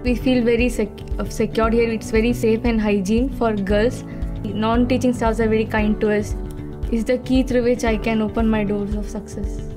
We feel very secure here. It's very safe and hygiene for girls. Non-teaching staffs are very kind to us. It's the key through which I can open my doors of success.